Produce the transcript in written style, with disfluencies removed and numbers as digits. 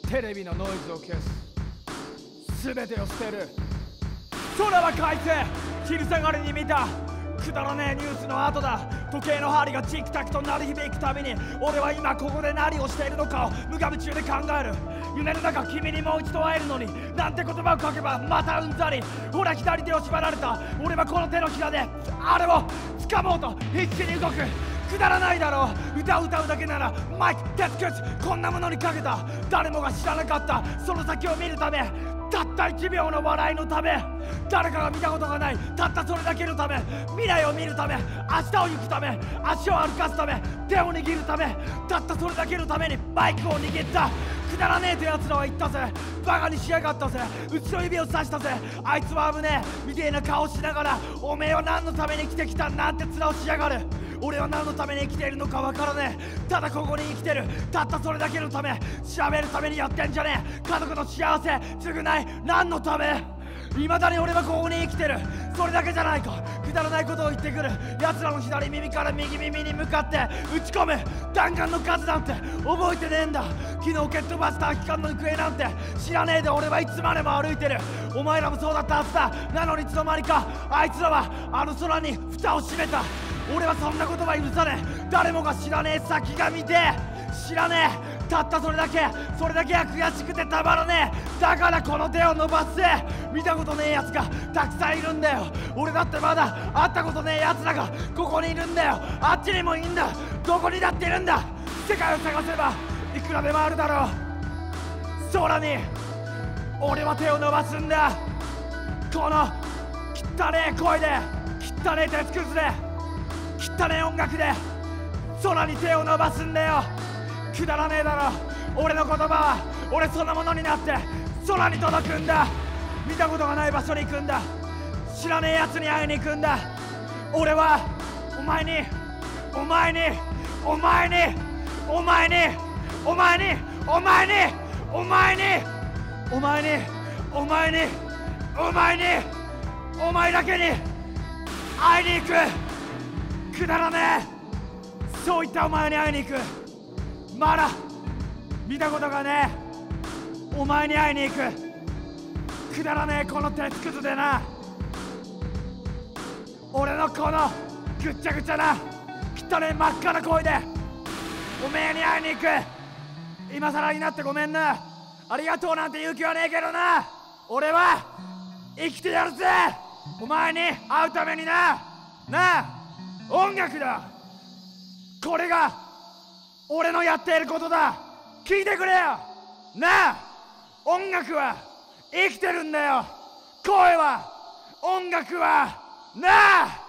テレビのノイズを消す。全てを捨てる。空は快晴。昼下がりに見たくだらねえニュースの後だ。時計の針がチクタクと鳴り響くたびに、俺は今ここで何をしているのかを無我夢中で考える。夢の中君にもう一度会えるのに、なんて言葉を書けばまたうんざり。ほら左手を縛られた俺はこの手のひらであれを掴もうと必死に動く。くだらないだろう。歌うだけならマイク鉄靴こんなものにかけた。誰もが知らなかったその先を見るため、たった1秒の笑いのため、誰かが見たことがないたったそれだけのため、未来を見るため、明日を行くため、足を歩かすため、手を握るため、たったそれだけのためにバイクを握った。くだらねえとやつらは言ったぜ。バカにしやがったぜ。うちの指を刺したぜ。あいつは危ねえみてえな顔しながら、おめえは何のために生きてきたなんて面をしやがる。俺は何のために生きているのかわからねえ。ただここに生きてる。たったそれだけのため。調べるためにやってんじゃねえ。家族の幸せ償い何のため。未だに俺はここに生きてる。それだけじゃないか。くだらないことを言ってくる奴らの左耳から右耳に向かって打ち込む弾丸の数なんて覚えてねえんだ。昨日蹴っ飛ばした空き缶の行方なんて知らねえで俺はいつまでも歩いてる。お前らもそうだったはずだ。なのにいつの間にかあいつらはあの空に蓋を閉めた。俺はそんなことは許さねえ。誰もが知らねえ先が見て知らねえ。たったそれだけが悔しくてたまらねえ。だからこの手を伸ばす。見たことねえやつがたくさんいるんだよ。俺だってまだ会ったことねえやつらがここにいるんだよ。あっちにもいいんだ。どこにだっているんだ。世界を探せばいくらでもあるだろう。空に俺は手を伸ばすんだ。この汚ねえ声で汚ねえ鉄くずで汚ねえ音楽で空に手を伸ばすんだよ。くだらねえだろ。俺の言葉は俺そのものになって空に届くんだ。見たことがない場所に行くんだ。知らねえやつに会いに行くんだ。俺はお前にお前にお前にお前にお前にお前にお前にお前にお前にお前にお前だけに会いに行く。くだらねえそういったお前に会いに行く。まだ見たことがねえお前に会いに行く。くだらねえこの鉄くずでな。俺のこのぐっちゃぐちゃな汚ねえ真っ赤な声でおめえに会いに行く。今更になってごめんな。ありがとうなんて言う気はねえけどな。俺は生きてやるぜお前に会うためにな。なあ音楽だ。これが俺のやっていることだ。聞いてくれよなあ。音楽は生きてるんだよ。声は音楽はなあ。